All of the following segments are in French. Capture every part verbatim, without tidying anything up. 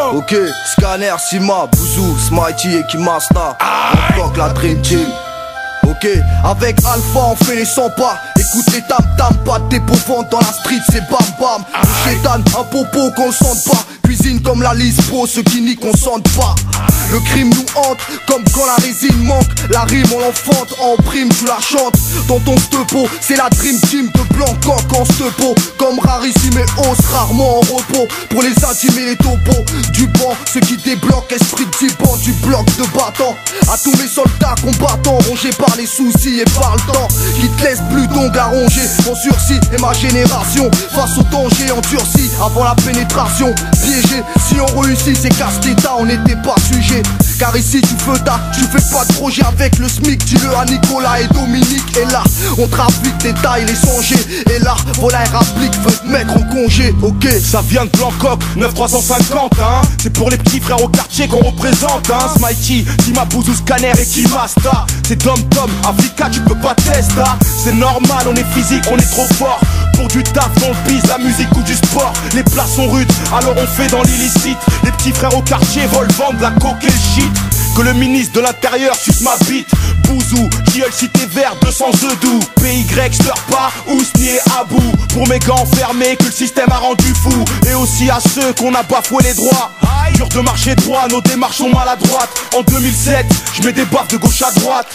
go. Ok, Scanner, Sima, Bouzou, Smighty et Kimasta. On bloque la Dream Team. Ok, avec Alpha on fait les cent pas. Écoute les tam tam, pas de dépôt-vente dans la street, c'est bam bam. Le chétan, un popo qu'on sente pas. Cuisine comme la Lispo, ceux qui nient qu'on sente pas. Le crime nous hante, comme quand la résine manque. La rime on l'enfante, en prime tu la chantes. Dans ton stepo, c'est la Dream Team de Blancoc en stepo. Comme rarissime et hausse, rarement en repos. Pour les intimes et les topos du banc, ceux qui débloquent, esprit de banc du bloc de battant. À tous mes soldats combattants, rongés par les soucis et par le temps, qui te laisse plus d'ongles à ronger. Mon sursis et ma génération, face au danger endurci avant la pénétration. Piégé, si on réussit c'est casse d'état, on n'était pas sujet. Car ici tu fais ta, tu fais pas de projet avec le SMIC. Dis-le à Nicolas et Dominique. Et là, on trafique des tailles, les songers. Et là, voilà elle rapplique, veut te mettre en congé. Ok, ça vient de Blancoc, neuf trois cent cinquante hein. C'est pour les petits frères au quartier qu'on représente hein. Smighty, Tima, Bouzou, Scanner et Kimasta. C'est Dom Tom, Africa, tu peux pas tester hein. C'est normal, on est physique, on est trop fort. Pour du taf dans le bise, la musique ou du sport. Les plats sont rudes, alors on fait dans l'illicite. Les petits frères au quartier volent, vendent la coke et le shit. Que le ministre de l'Intérieur suce ma bite. Bouzou, J L Cité Vert, deux cents œufs doux. P Y, steur pas, Ousni et Abou. Pour mes gars enfermés que le système a rendu fou. Et aussi à ceux qu'on a bafoué les droits. Dur de marcher droit, nos démarches sont maladroites. En deux mille sept, je mets des baffes de gauche à droite.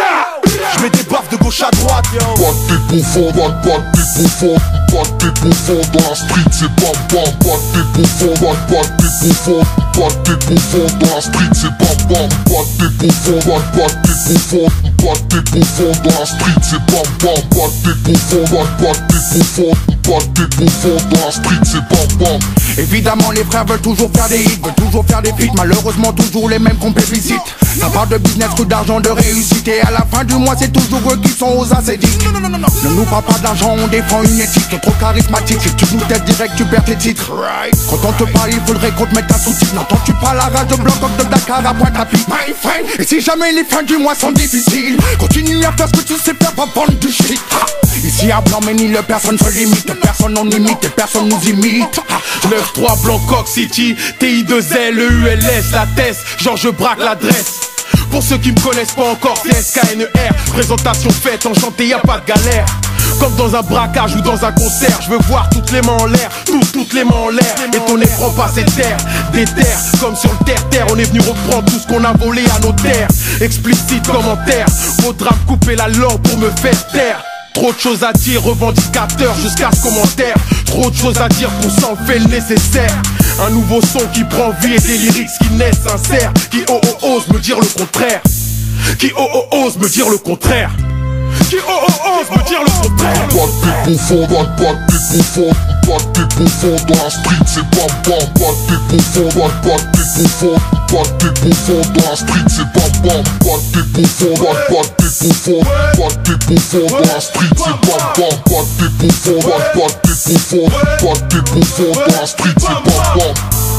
Je mets des baffes de gauche à droite, yo. Pas de dépôt-fond, pas de dépôt-fond. Pas de dépôt-fond dans la street, c'est bam bam. Pas de dépôt-fond, pas de dépôt-fond. Pas de dépôt-fond dans la street, c'est bam bam. Pas de dépôt-fond, pas de dépôt-fond. Pas de dépôt-fond dans la street, c'est bam bam. Pas de dépôt-fond, pas de dépôt-fond. Pas de dépôt-fond dans la street, c'est bam bam. Évidemment les frères veulent toujours faire des hits, veulent toujours faire des feats. Malheureusement toujours les mêmes qu'on plébiscite. Ça parle de business que d'argent, de réussite. Et à la fin du mois c'est toujours eux qui sont aux ascétiques. Non, non, non, non, non. Ne nous parle pas d'argent, on défend une éthique. T'es trop charismatique, si tu nous testes direct tu perds tes titres. Quand on te parle il faudrait qu'on te mette un sous-titre. N'entends-tu pas la rage de Blancoc de Dakar à Pointe-à-Pitre, my friend? Et si jamais les fins du mois sont difficiles, continue à faire ce que tu sais faire, pas vendre du shit. Ici à Blanc-Ménil, personne se limite. Personne on imite et personne nous imite. neuf trois Blancoc City, T I deux L, E U L S, la test, genre je braque l'adresse. Pour ceux qui me connaissent pas encore, c'est S K N E R. Présentation faite, enchanté, y a pas de galère. Comme dans un braquage ou dans un concert, je veux voir toutes les mains en l'air, toutes, toutes les mains en l'air. Et ton nez prend pas ces terres, des terres, comme sur le terre-terre. On est venu reprendre tout ce qu'on a volé à nos terres. Explicite commentaire, faudra me couper la langue pour me faire taire. Trop de choses à dire, revendicateur jusqu'à ce commentaire. Trop de choses à dire pour s'en fait le nécessaire. Un nouveau son qui prend vie et des lyrics qui naissent sincères. Qui oh oh ose me dire le contraire. Qui oh oh ose me dire le contraire. Qui oh oh ose me dire le contraire. Pas de dépôt-fond, pas de dépôt-fond. Pas de dépôt-fond dans la street, c'est bam bam. Pas de dépôt-fond, pas de dépôt-fond. Pas de dépôt-fond dans la street, c'est bam bam. Pas de dépôt-fond, pas de dépôt-fond. Pas de dépôt-fond dans la street, c'est bam bam. Pas de dépôt-fond, pas de dépôt-fond. Pas de dépôt-fond dans la street, c'est bam bam.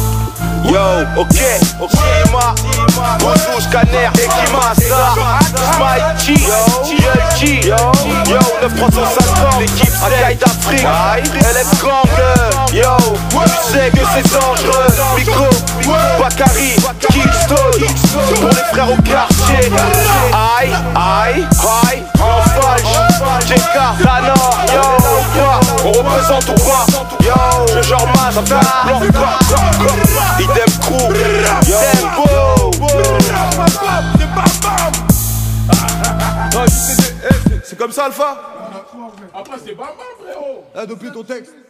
Yo, ok, ok, ma, Bouzou, Scanner, et Kimasta, Smighty, J L G, yo, neuf trois cent cinquante, l'équipe Akaï d'Afrique, L F Gang, yo, tu sais que c'est dangereux, Miko, Bakary, Kickstone, pour les frères au quartier, aïe, aïe, aïe, Enfage, J K, Tanor, yo, on représente ou pas, yo, le genre masse, blanc, idem crew, tempo. C'est comme ça Alpha. Après c'est bam bam frérot. Là depuis ton texte.